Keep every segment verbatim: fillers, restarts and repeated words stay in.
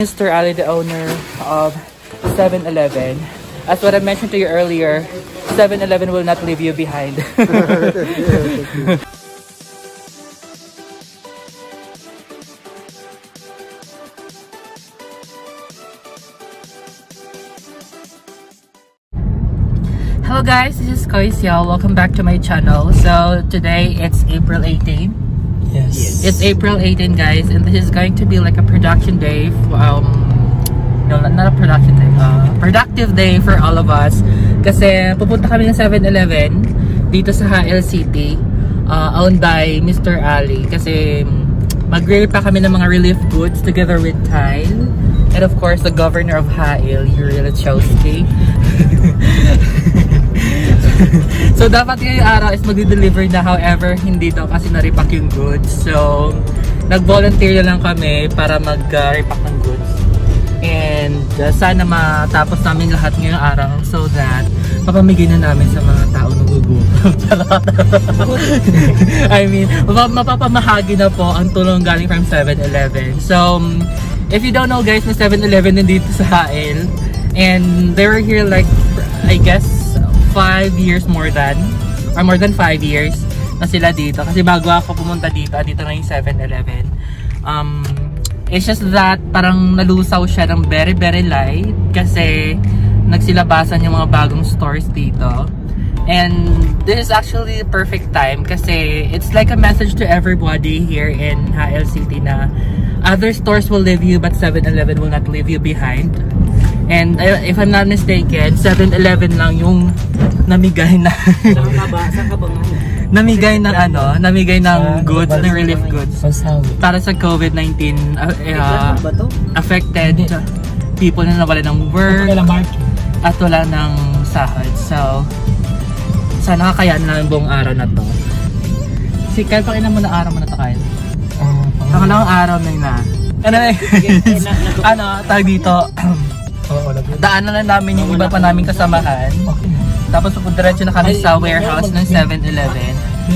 Mister Ali, the owner of seven eleven. As what I mentioned to you earlier, seven eleven will not leave you behind. Hello guys, this is Koi Xiao. Welcome back to my channel. So today it's April eighteenth. Yes. It's April eighteenth, guys, and this is going to be like a production day. Um, no, not a production day. Uh, productive day for all of us. Kasi pupunta kami ng seven eleven dito sa H L City, uh, owned by Mister Ali. Kasi mag-rare pa kami ng mga relief goods together with Tile. And of course, the governor of H L, Yuri Lachowski. So dapat ngayong araw is magdi-deliver na, however hindi daw kasi na-repack yung goods. So nag-volunteer lang kami para mag-repack ng goods. And uh, sana matapos namin lahat ngayong araw so that mapamigay na namin sa mga tao nagugutom. I mean, mapapamahagi na po ang tulong galing from seven eleven. So if you don't know guys, na seven eleven nandito sa H L, and they were here like I guess five years more than, or more than five years na sila dito. Kasi bago ako pumunta dito, dito na yung seven eleven. Um, it's just that parang nalusaw siya ng very very light kasi nagsilabasan yung mga bagong stores dito. And this is actually the perfect time kasi it's like a message to everybody here in H L City na other stores will leave you but seven eleven will not leave you behind. And uh, if I'm not mistaken, seven eleven lang yung namigay na namigay ng ano, namigay ng goods, ng relief goods para sa COVID nineteen uh, uh, affected people na nawalan ng work at wala ng sahod. So sana kakayanan namin buong araw na to. Si Kyle, pakinan mo na araw mo na to, Kyle. Pangalawang araw na yun na. Ano eh? Ano, tawag dito. Daanan na namin yung iba pa naming kasamahan. Tapos pupundiretso na kami sa warehouse ng seven eleven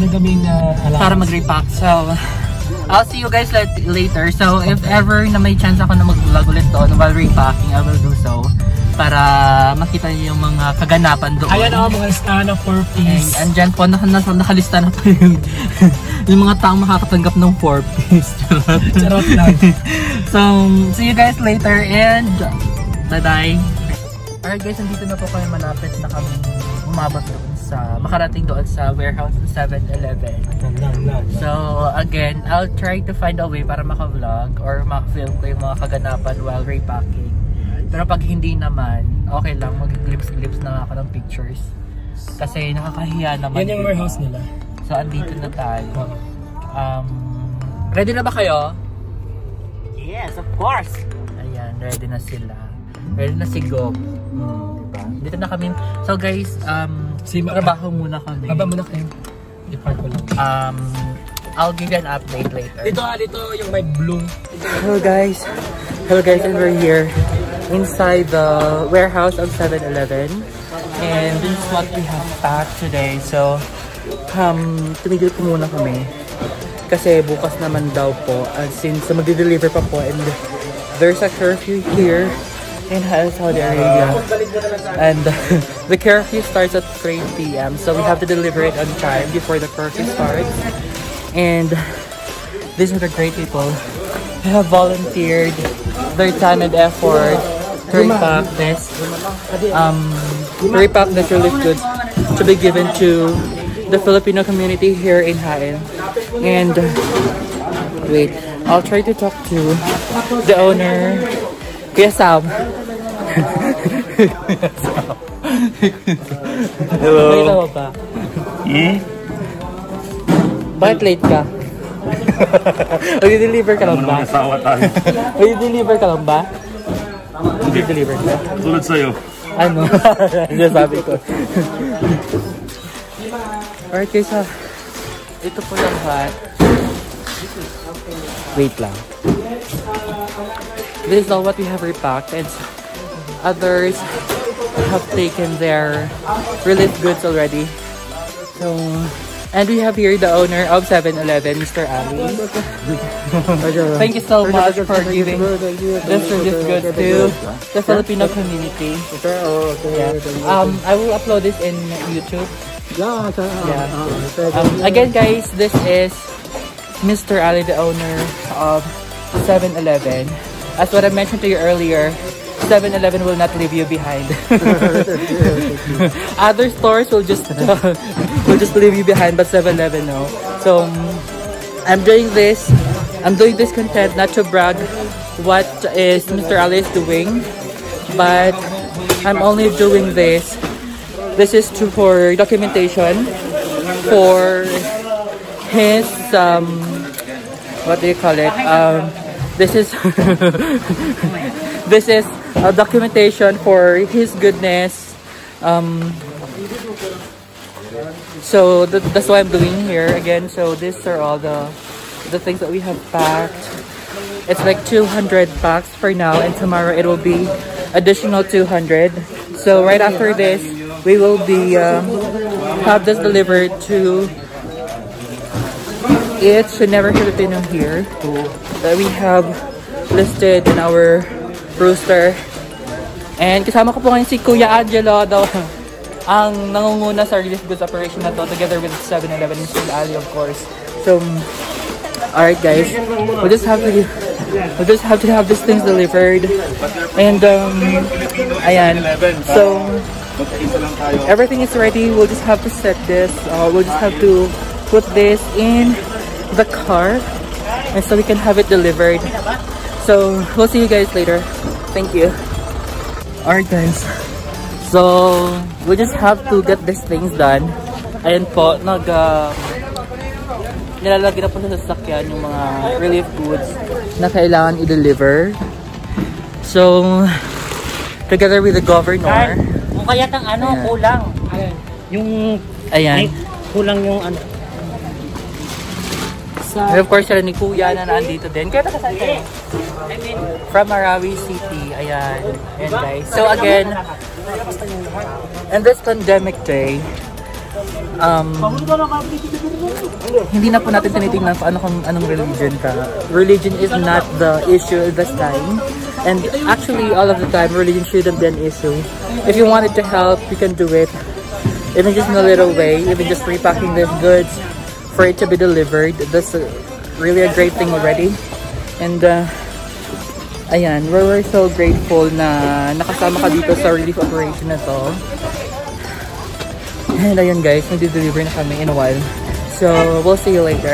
para mag-repack. So I'll see you guys later. So if ever na may chance ako na mag-vlog ulit doon while repacking, I will do so para makita niyo yung mga kaganapan doon. Ayan ako, mga stand of four piece. And andyan po, nak nak nakalista na po yung, yung mga taong makakatanggap ng four piece. Charot lang. So see you guys later and bye-bye! Alright guys, nandito na po kami, malapit na kami umabot doon sa, makarating doon sa warehouse ng seven eleven. So again, I'll try to find a way para maka-vlog or maka-film ko yung mga kaganapan while repacking. Pero pag hindi naman, okay lang, mag-glips-glips na ako ng pictures. Kasi nakakahiya naman. Yan yung warehouse nila. So andito na tayo. Um, ready na ba kayo? Yes, of course! Ayan, ready na sila. Ready na si Gob. Hmm, diba? Dito na kami. So guys, um, si trabaho muna kami. Aba muna kayo. I-park ko lang. Um, I'll give you an update later. Dito ah, dito yung may blue. Hello guys. Hello guys, and we're here inside the warehouse of seven eleven. And this is what we have packed today. So, um, tumigil po muna kami. Kasi bukas naman daw po. And since mag-deliver pa po and there's a curfew here in Saudi Arabia, and the curfew starts at three p m so we have to deliver it on time before the curfew starts. And these are the great people who have volunteered their time and effort to repack this um, to repack this relief goods to be given to the Filipino community here in H L. And wait, I'll try to talk to the owner. Kuya Sam. Hello. May tawa pa. Eh? Bakit late ka? Mag-deliver ka lang ba? Mag-deliver ka lang ba? Mag-deliver ka? Tulad sa'yo. Ano? Ano sabi ko? Alright guys ha. Ito po yung hat. Wait lang. This is all what we have repacked, and others have taken their relief goods already. So And we have here the owner of seven eleven, Mister Ali. Thank you so much for giving this service goods to the Filipino community. Yeah. Um, I will upload this in YouTube. Yeah. Um, again, guys, this is Mister Ali, the owner of seven eleven. As what I mentioned to you earlier, seven eleven will not leave you behind. Other stores will just uh, will just leave you behind, but seven eleven no. So um, I'm doing this. I'm doing this content not to brag what is Mister Ali is doing, but I'm only doing this. This is to for documentation for his um what do you call it? Um, this is this is a documentation for his goodness. Um, so th that's why I'm doing here again. So these are all the the things that we have packed. It's like two hundred packs for now, and tomorrow it will be additional two hundred. So right after this, we will be um, have this delivered to each and every Filipino here that we have listed in our roster. And kasama ko po ngayon si Kuya Angelo, daw ang nangunguna sa relief goods operation na to, together with seven eleven, Mister Ali, of course. So alright guys, we'll just have to we'll just have to have these things delivered. And um ayan, so everything is ready. We'll just have to set this, uh, we'll just have to put this in the car, and so we can have it delivered. So we'll see you guys later. Thank you. Alright guys, so we just have to get these things done. Ayan po, nag uh, nilalagay na po sa sasakyan yung mga relief goods na kailangan i-deliver. So together with the governor, Kung kaya tang ano, ayan, kulang. Yung ayan, kulang yung ano. and of course sila ni Kuya na nandito din. Kaya taga saan kayo? From Marawi City. Ayan. Ayan guys. So again, in this pandemic day, um, hindi na po natin tinitingnan kung ano kung anong religion ka. Religion is not the issue this time. And actually, all of the time, religion shouldn't be an issue. If you wanted to help, you can do it. Even just in a little way, even just repacking these goods for it to be delivered. That's a, really a great thing already. And uh, ayan, we're, we're so grateful na nakasama ka dito sa relief operation na to. And ayun guys, mag-deliver na kami in a while. So we'll see you later.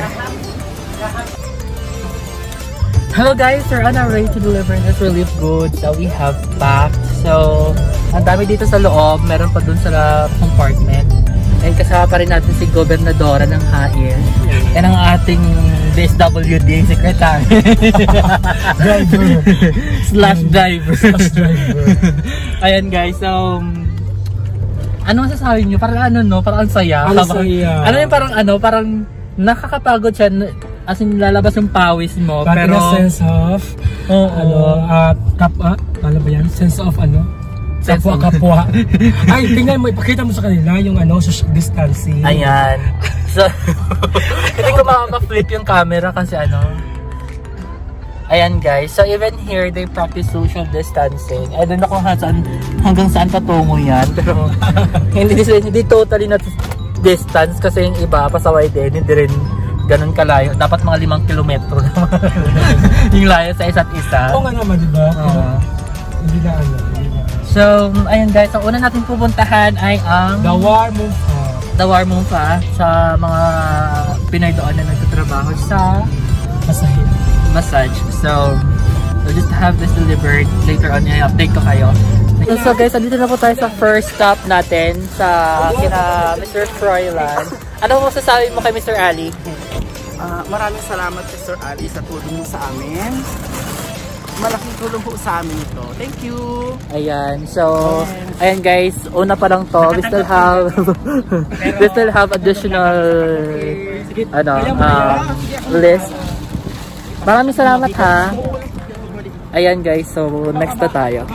Hello guys, we're on our way to deliver this relief goods that we have packed. So ang dami dito sa loob, meron pa dun sa compartment. And kasama pa rin natin si Gobernadora ng Hain. And ang ating D S W D secretary. Driver. Slash driver. Slash driver. Ayan guys, so um, ano masasabi nyo? Parang ano no? Parang ang saya. Ang saya. Ano yung parang ano? Parang nakakapagod siya. As in lalabas yung pawis mo. But pero in a sense of, oh, ano, uh, kap, ah, ano ba yan? Sense of ano? Kapwa-kapwa. Ay, tingnan mo, ipakita mo sa kanila yung ano, social distancing. ayan. So, hindi ko makaka-flip yung camera kasi ano. Ayan guys. So even here, they practice social distancing. I don't know kung saan, hanggang saan patungo yan. Pero hindi, hindi totally not distance kasi yung iba, pasaway din. Hindi rin ganun kalayo. Dapat mga limang kilometro naman yung layo sa isa't isa. Oo nga naman, diba? Uh, Hindi na ano. So, ayun guys, ang una natin pupuntahan ay ang The War Mumfa. The War Mumfa sa mga Pinoy doon na nagtatrabaho sa Masahe. massage. So, we'll just have this delivered later on. I-update ko kayo. So guys, andito na po tayo sa first stop natin sa kina Mister Froilan. Ano mo sasabi mo kay Mister Ali? Uh, maraming salamat Mister Ali sa tulong mo sa amin. Malaking tulong po sa amin ito. Thank you! Ayan, so, ayan guys, una pa lang to, we still have, we still have additional, ano, um, list. Maraming salamat ha! Ayan guys, so, next na tayo.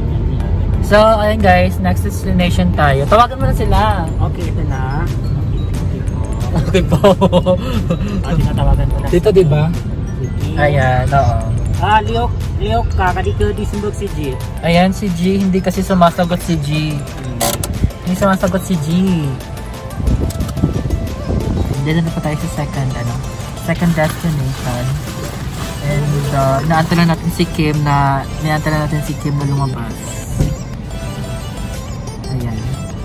So, ayan guys, next destination tayo. Tawagan mo na sila. Okay, ito na. Okay po. Ah, tinatawagan ko na. Dito, di ba? Ayan, oo. Ah, Liok, Liok, kakadito di sundog si G. Ayan si G, hindi kasi sumasagot si G. Hindi sumasagot si G. Hindi na pa tayo sa second, ano, second destination. And uh, inaantala natin si Kim na, inaantala natin si Kim na lumabas. Ayan.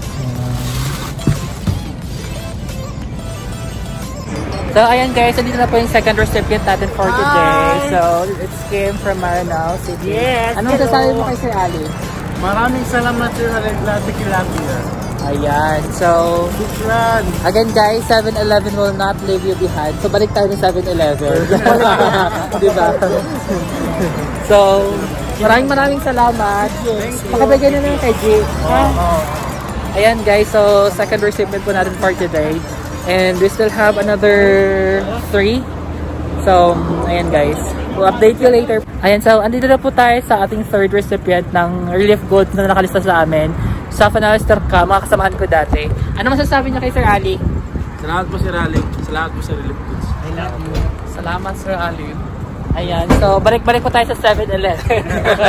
So, ayan guys, so dito na po yung second recipient natin for today. Hi! So, it's Kim from Maranao City. Yes, Anong hello. sasabi mo kay Sir Ali? Maraming salamat Sir Ali. Glad to kilala. Ayan, so, Shukran. again guys, seven eleven will not leave you behind. So, balik tayo ng seven eleven. Diba? So, maraming maraming salamat. Pakabigyan na naman kay G. Ha? Ayan guys, so second recipient po natin for today. And we still have another three. So, ayan guys. We'll update you later. Ayan, so andito na po tayo sa ating third recipient ng relief goods na nakalista sa amin. Sa Fanalister ka, mga kasamahan ko dati. Ano masasabi niyo kay Sir Ali? Salamat po Sir Ali. Salamat po sa relief goods. I love you. Salamat Sir Ali. Ayan, so balik-balik po tayo sa seven eleven.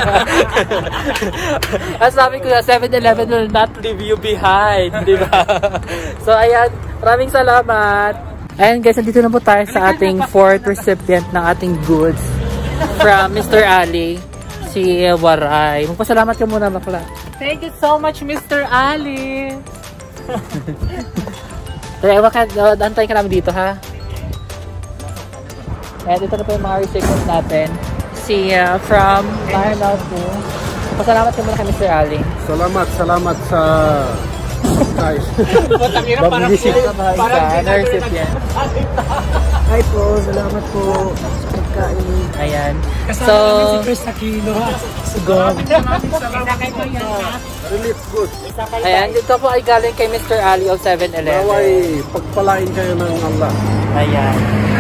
As sabi ko na, seven eleven will not leave you behind, di ba? So ayan, maraming salamat. Ayan guys, nandito na po tayo sa ating fourth recipient ng ating goods from Mister Ali, si Waray. Magpasalamat ka muna, bakla. Thank you so much, Mister Ali. Kaya bakit, antayin ka namin dito, ha? Ayan, dito na po yung mga recipients natin. Si uh, from Maranao po. Pasalamat ka muna kay Mister Ali. Salamat, salamat sa guys. Babisip ka ba isa? Ano recipient? Hi po, salamat po sa pagkain. Ayan. Kasama So, namin si Chris Aquino. Sugod. Relief goods. ayan, dito po ay galing kay Mister Ali of seven eleven. Naway, pagpalain kayo ng Allah. Ayan.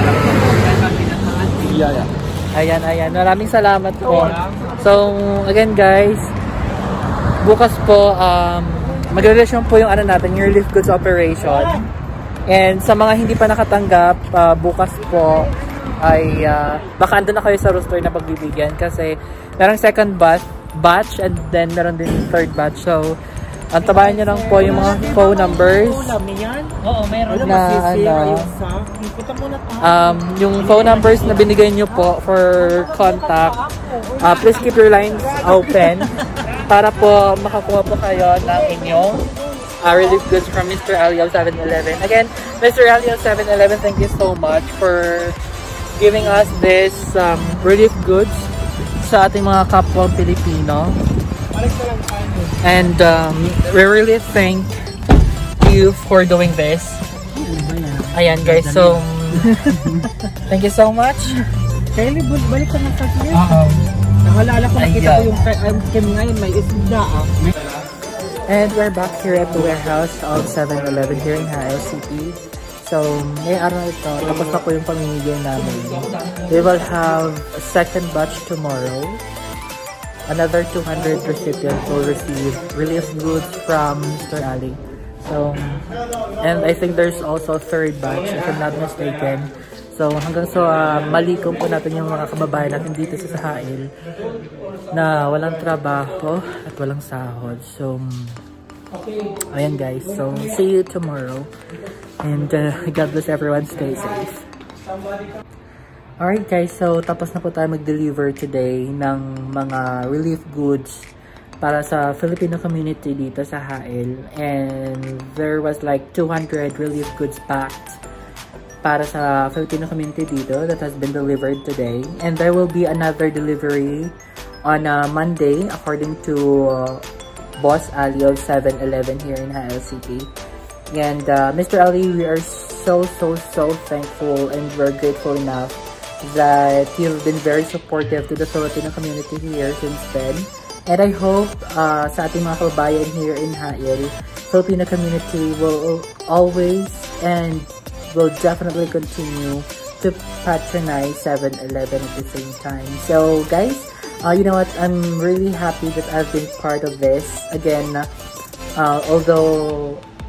Iyaya. Ayan, ayan. Maraming salamat po. So, again guys, bukas po, um, magre-resume po yung ano natin, yung relief goods operation. And sa mga hindi pa nakatanggap, uh, bukas po ay uh, baka andun na kayo sa roster na pagbibigyan kasi merong second batch, batch and then meron din third batch. So, antabayan nyo lang po yung mga phone numbers. Oo, meron. Na ano, um, yung phone numbers na binigay nyo po for contact, uh, please keep your lines open para po makakuha po kayo ng inyong uh, relief goods from Mister Ali of seven eleven. Again, Mister Ali of seven eleven, thank you so much for giving us this um, relief goods sa ating mga kapwa Pilipino. And um, we really thank you for doing this. Ayan guys, so thank you so much. Kaya balik ka ng pag-iyan. Oo. Nakalala ko, nakita ko Ayan. yung kami ngayon, may isda ah. And we're back here at the warehouse of seven eleven here in H L City. So, ngayong araw ito, tapos na po yung pamimigay namin. We will have a second batch tomorrow. Another two hundred recipients will receive relief goods from Mister Ali. So, and I think there's also a third batch, if I'm not mistaken. So, hanggang sa uh, malikom po natin yung mga kababayan natin dito sa Sahel na walang trabaho at walang sahod. So, ayan guys. So, see you tomorrow. And uh, God bless everyone. Stay safe. Alright guys, so tapos na po tayo mag-deliver today ng mga relief goods para sa Filipino community dito sa H L. And there was like two hundred relief goods packed para sa Filipino community dito that has been delivered today. And there will be another delivery on uh, Monday according to uh, Boss Ali of seven eleven here in H L City. And uh, Mister Ali, we are so so so thankful and we're grateful enough that you've been very supportive to the Filipino community here since then. And I hope uh, sa ating mga kababayan here in H L, Filipino community will always and will definitely continue to patronize seven eleven at the same time. So guys, uh, you know what, I'm really happy that I've been part of this. Again, uh, although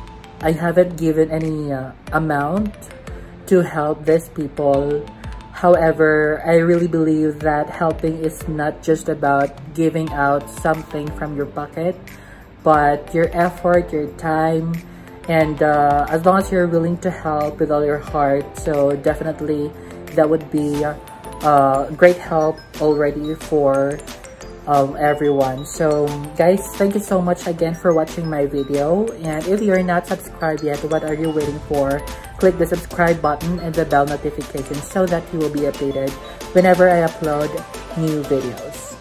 I haven't given any uh, amount to help these people. However, I really believe that helping is not just about giving out something from your pocket, but your effort, your time, and uh, as long as you're willing to help with all your heart. So definitely that would be a uh, great help already for um, everyone. So guys, thank you so much again for watching my video, and if you're not subscribed yet, what are you waiting for? Click the subscribe button and the bell notification so that you will be updated whenever I upload new videos.